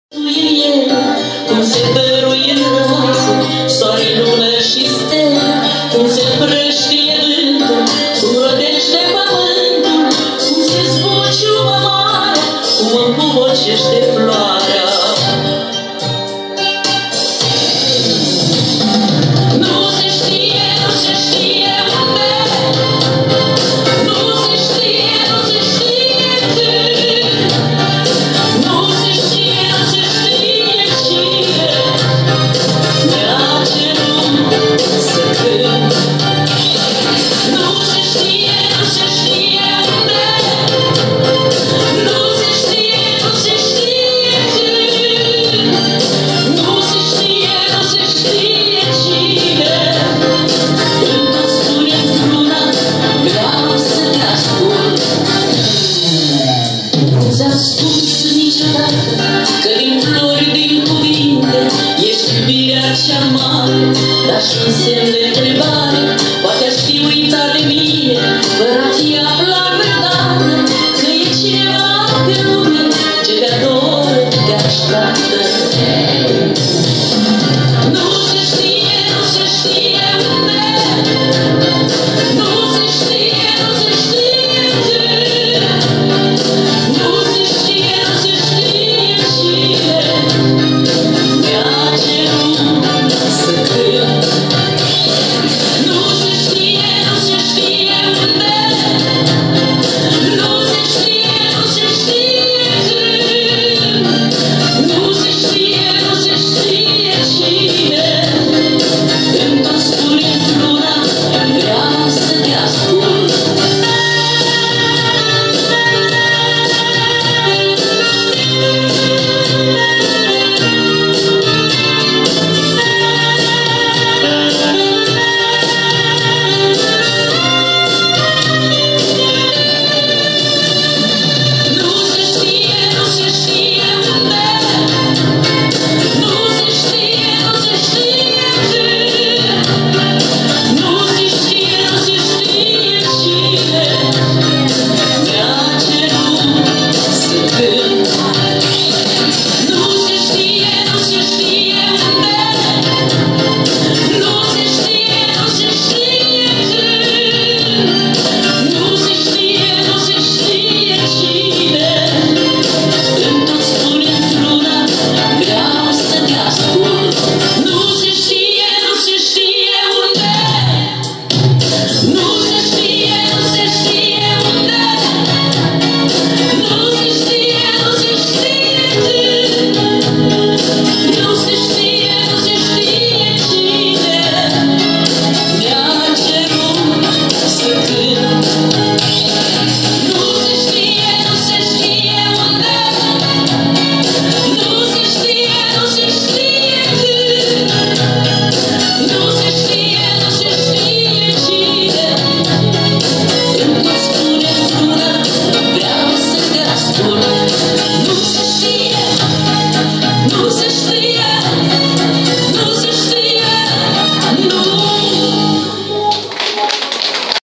Cum se dăruie în rază, soare, lună și stele, cum se împrăștie vântul, cum rodește pământul, cum se zbuciumă marea, cum împubocește floarea. Nu se știe, nu se știe unde, nu se știe, nu se știe când, nu se știe, nu se știe cine ne-a cerut să cânt. Nu se știe, nu se știe unde, nu se știe, nu se știe când, nu se știe, nu se știe cine. Când tot spune într-una, vreau să te ascult. Nu ți-am spus niciodată că din flori, din cuvinte, ești iubirea cea mare, dar și un semn de întrebare. Poate aș fi uitat de mine, fără a fi aflat vreodată că e cineva pe lume ce te adoră, te așteaptă. Nu se știe, nu se știe unde, nu se știe, nu se știe când, nu se știe, nu se știe cine mi-a cerut să cânt. Nu se știe, nu se știe unde, nu se știe, nu se știe când, nu se știe, nu se știe cine. Când tot spune într-una, vreau să te ascult. Nu se știe, nu se știe unde, nu se știe, nu se știe când, nu se știe, nu se știe cine mi-a cerut să cânt. Nu se știe, nu se știe unde, nu se știe, nu se știe când, nu se știe, nu se știe cine. Când tot spune într-una, vreau să te ascult. Nu se știe, nu se știe unde, nu se știe, nu se știe unde, nu se știe, nu se știe când, nu se știe, nu se știe cine mi-a cerut să cânt. Nu se știe, nu se știe unde, nu se știe, nu se știe când, nu se știe, nu se știe cine. Când tot spune într-una, vreau să te ascult. Nu se